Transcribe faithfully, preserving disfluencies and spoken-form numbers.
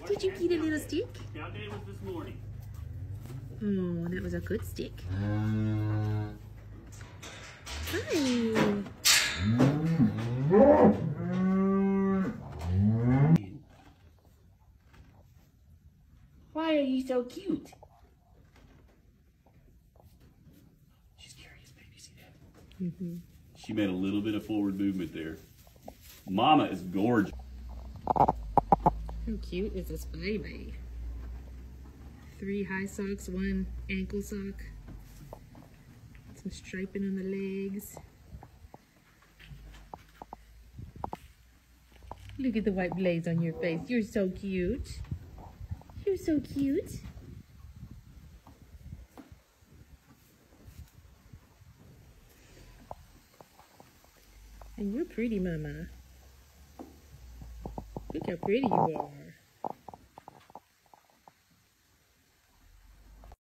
Did you get a little stick? Scout day was this morning. Oh, that was a good stick. Hi. Why are you so cute? She's curious, baby. See that? Mm-hmm. She made a little bit of forward movement there. Mama is gorgeous. How cute is this baby? Three high socks, one ankle sock. Some striping on the legs. Look at the white blades on your face. You're so cute. You're so cute. And you're pretty, Mama. Look how pretty you are.